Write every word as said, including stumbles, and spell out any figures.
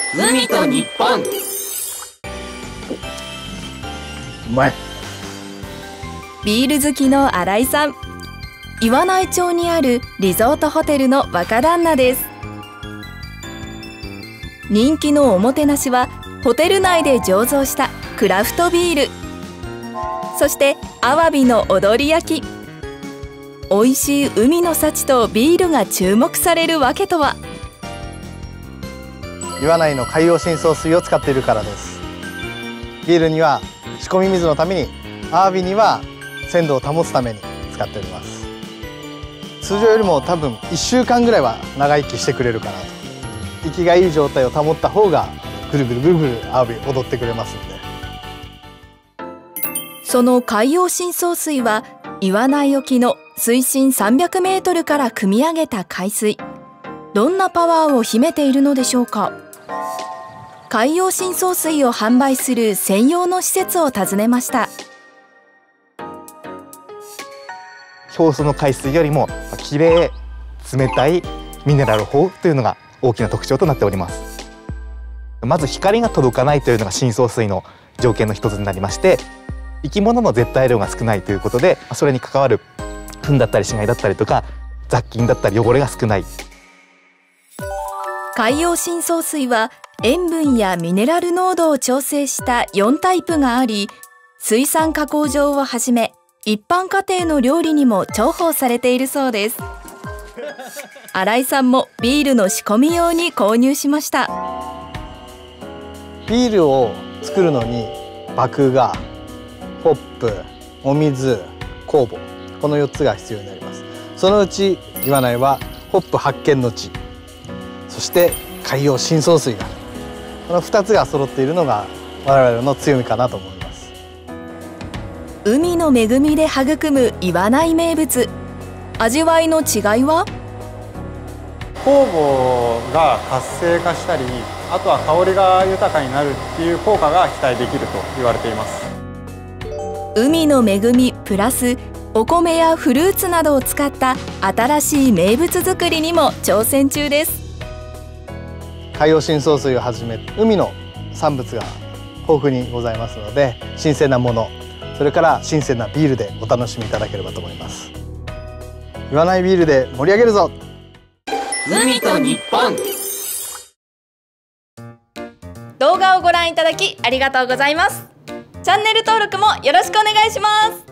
海と日本。うまい。 ビール好きの新井さん、岩内町にあるリゾートホテルの若旦那です。人気のおもてなしはホテル内で醸造したクラフトビール、そしてアワビの踊り焼き。美味しい海の幸とビールが注目されるわけとは。 岩内の海洋深層水を使っているからです。ビールには仕込み水のために、アワビには鮮度を保つために使っております。通常よりも多分いっしゅうかんぐらいは長生きしてくれるかなと。生きがいい状態を保った方がぐるぐるぐるぐるアワビ踊ってくれますので。 その海洋深層水は岩内沖の水深さんびゃくメートルから汲み上げた海水。どんなパワーを秘めているのでしょうか。海洋深層水を販売する専用の施設を訪ねました。 表層の海水よりもきれい、冷たい、ミネラル豊富というのが大きな特徴となっております。まず光が届かないというのが深層水の条件の一つになりまして、生き物の絶対量が少ないということで、それに関わる糞だったり死骸だったりとか雑菌だったり汚れが少ない。 海洋深層水は塩分やミネラル濃度を調整したよんタイプがあり、水産加工場をはじめ一般家庭の料理にも重宝されているそうです。新井さんもビールの仕込み用に購入しました。 ビールを作るのに麦芽、ホップ、お水、酵母、このよっつが必要になります。そのうち岩内はホップ発見の地、そして海洋深層水が、このふたつが揃っているのが我々の強みかなと思います。 海の恵みで育む岩内名物。味わいの違いは？ 酵母が活性化したり、あとは香りが豊かになるっていう効果が期待できると言われています。 海の恵みプラスお米やフルーツなどを使った新しい名物作りにも挑戦中です。 海洋深層水をはじめ海の産物が豊富にございますので、新鮮なもの、それから新鮮なビールでお楽しみいただければと思います。岩内ビールで盛り上げるぞ。 海と日本。 動画をご覧いただきありがとうございます。チャンネル登録もよろしくお願いします。